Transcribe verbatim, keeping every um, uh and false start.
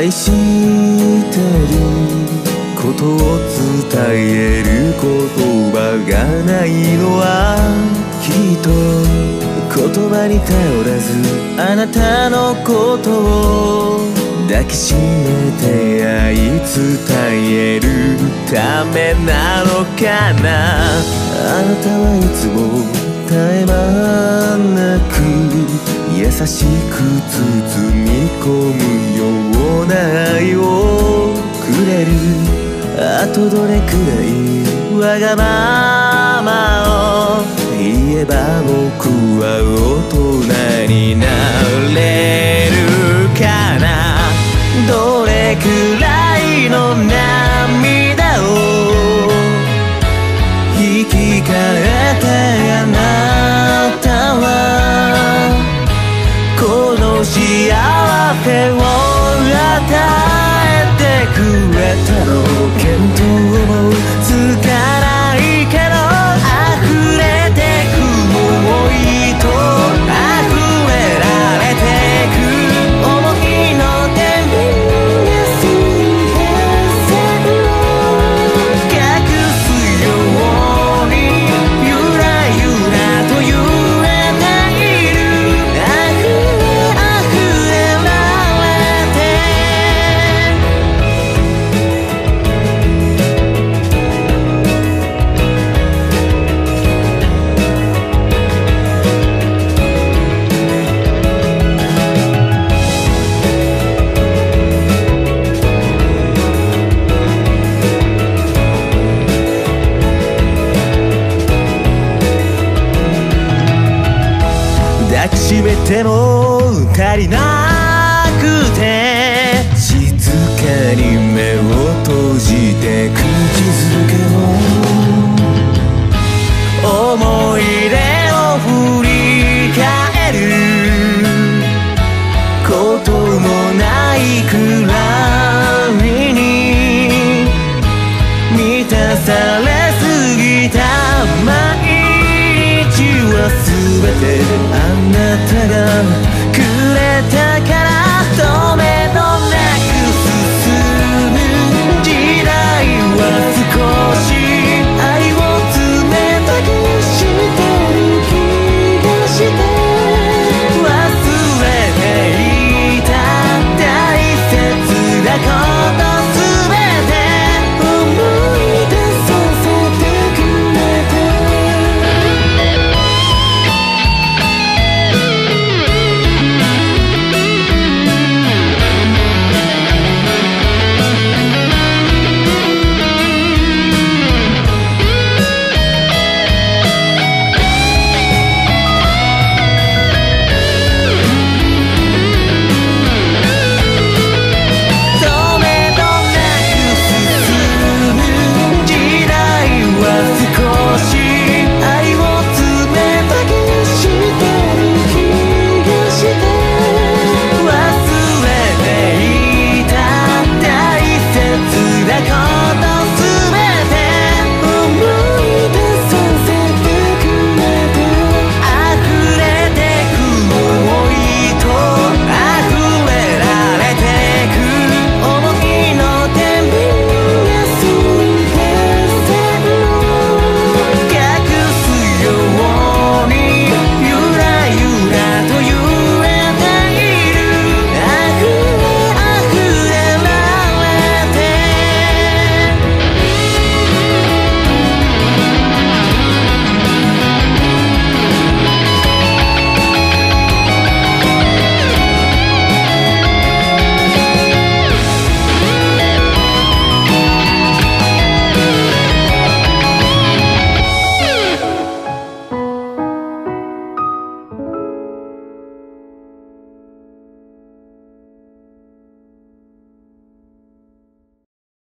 愛してることを伝える言葉がないのはきっと言葉に頼らずあなたのことを抱きしめて愛伝えるためなのかな。あなたはいつも絶え間なく優しく包み込むような愛をくれる。あとどれくらいわがままを言えば僕は大人になれるかな。どれくらいの涙を生き返ってあなたはこの幸せを与えてくれたの。見当もつかないけど溢れてく想いと溢れられてく想いの天秤が水平線を隠すようにゆらゆらと揺れている。溢れ溢れられて抱きしめても足りなくて静かに目を閉じて口づけを思い出を振り返ることもないくらいに満たされすぎた毎日は全てあなたがくれたから。